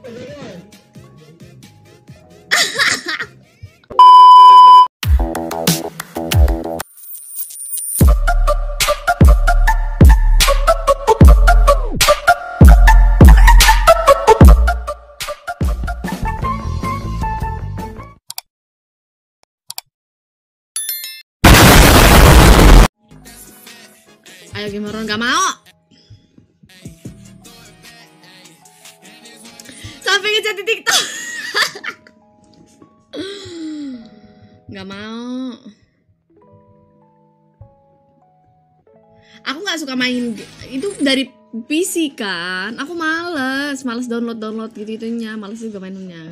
Ayo gimana, nggak mau. Sampai ngechat di TikTok. Nggak mau. Aku nggak suka main itu dari PC kan. Aku males download gitu-gitunya. Males juga mainnya.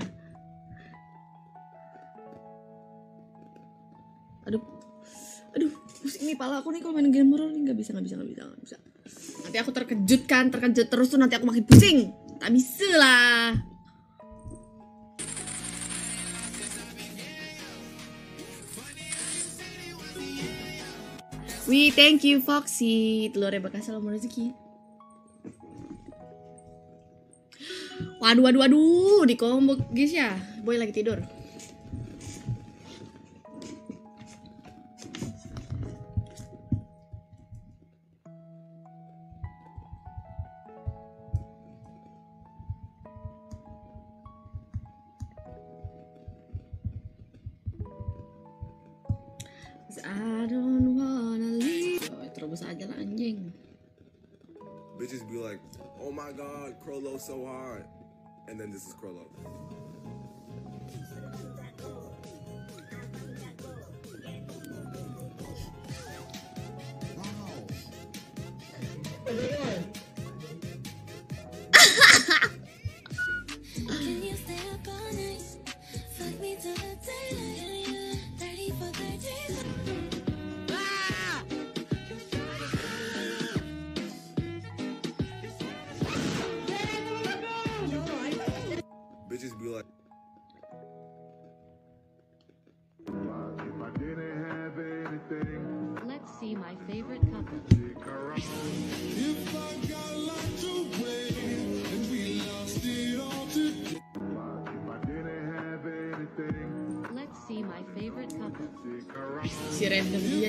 Aduh, pusing nih pala aku nih kalau main game horror nih, nggak bisa. Nanti aku terkejut terus tuh nanti aku makin pusing. Tak bisa lah. Thank you Foxy. Telurnya bakal salam rezeki. Waduh, di combo guys ya. Boy lagi tidur. I don't wanna leave. Terus aja lah anjing. Bitches be like, oh my god, Crollo so hard. And then this is Crollo. Bitches be like, if I didn't have anything, let's see my favorite couple. If I got locked away and we lost it all together. If I didn't have anything, let's see my favorite couple. Si random dia.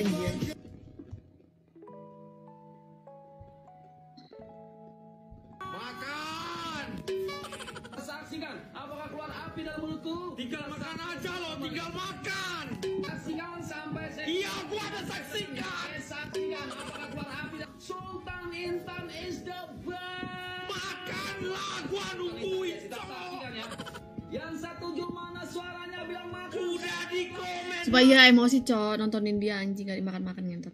Saksikan apakah keluar api dalam mulutku. Tinggal makan aja loh, tinggal makan. Saksikan sampai saya. Iya, gua ada saksikan. Saksikan apakah keluar api. Sultan Intan is the best. Makanlah, gua nungguin. Saksikan ya. Yang setuju mana suaranya bilang makan. Udah di komen. Supaya emosi cowok nontonin dia anjing gak dimakan ngentot.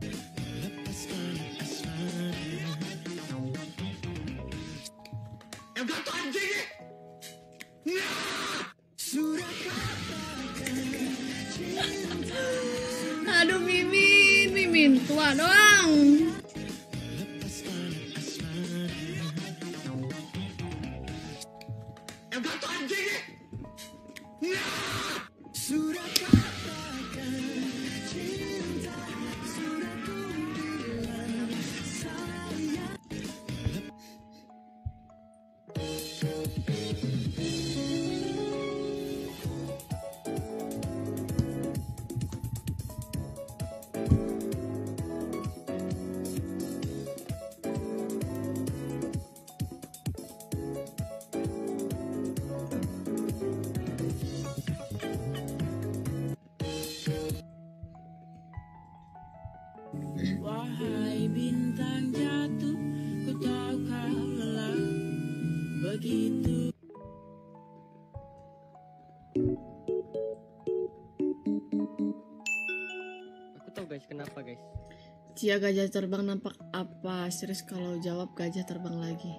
Enggak tuh anjing. Aduh Mimin tua doang. Enggak tuh anjing. Wahai bintang jatuh, ku tahu kau lelah begitu. Aku tahu guys, kenapa guys? Cia gajah terbang nampak apa? Serius kalau jawab gajah terbang lagi.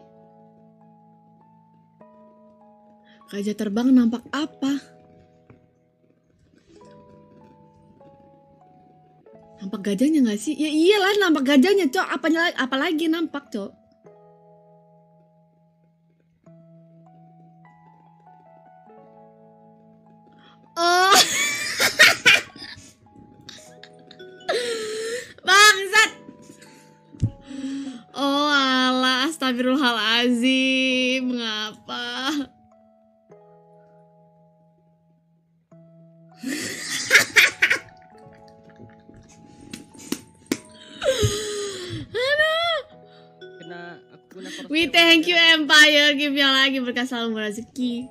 Gajah terbang nampak apa? Nampak gajahnya gak sih? Ya iyalah nampak gajahnya cok. Apalagi nampak cok. Oh bangsat. Oh alah, astagfirullahaladzim. Mengapa? Guna crosshair. We thank you Empire, give yang lagi berkah selalu rezeki.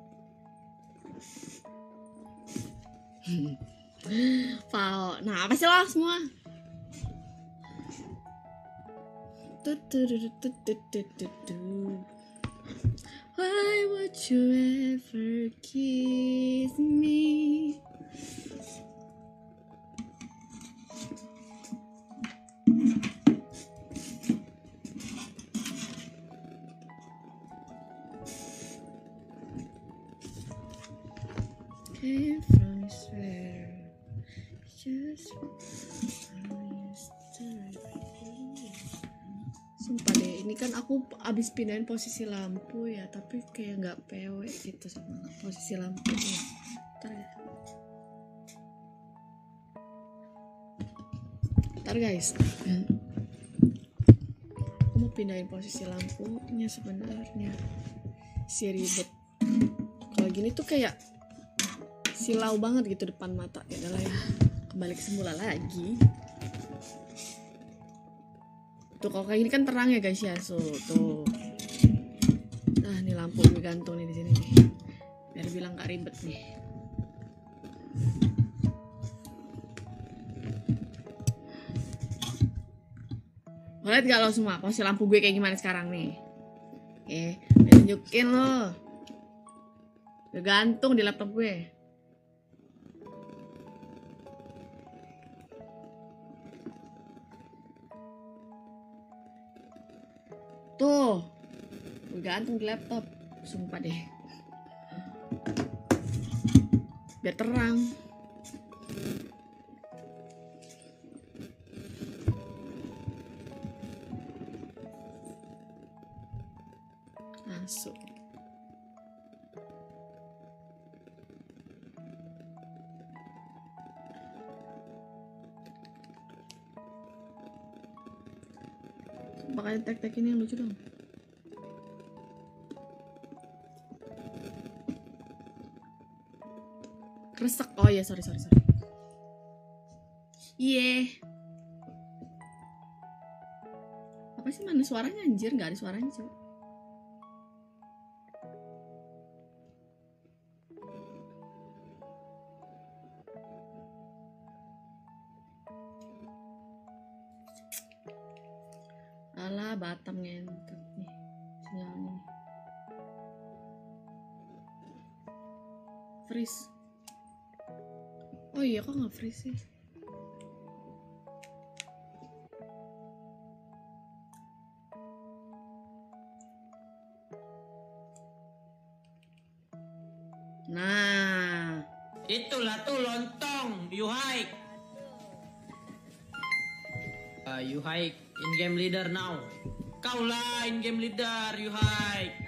Pao, nah apa sih lo semua? Why would you ever kiss me? Came from swear just sumpah deh, ini kan aku abis pindahin posisi lampu ya, tapi kayak nggak PW gitu sama posisi lampunya. Ntar guys, aku mau pindahin posisi lampunya sebenarnya. Si ribet. Kalau gini tuh kayak silau banget gitu depan mata. Ya udah lah ya, kembali ke semula lagi. Tuh kalau kayak gini kan terang ya guys ya, so tuh. Nah nih lampu gue gantung nih di sini nih, biar bilang gak ribet nih. Lihat gak lo semua posisi lampu gue kayak gimana sekarang nih? Oke, tunjukin lo. Gue gantung di laptop gue. Tuh, gue gantung di laptop. Sumpah deh, biar terang. Masuk. Pakai tek-tek ini yang lucu dong. Kresek. Oh iya, sorry. Apa sih, mana suaranya anjir? Gak ada suaranya coba. Alah, Batam ngentot nih sinyalnya. Freeze. Oh iya, kok nggak freeze sih? Nah, itulah tuh lontong, you hike. You hike in game leader now. Kau lah in game leader, you hike.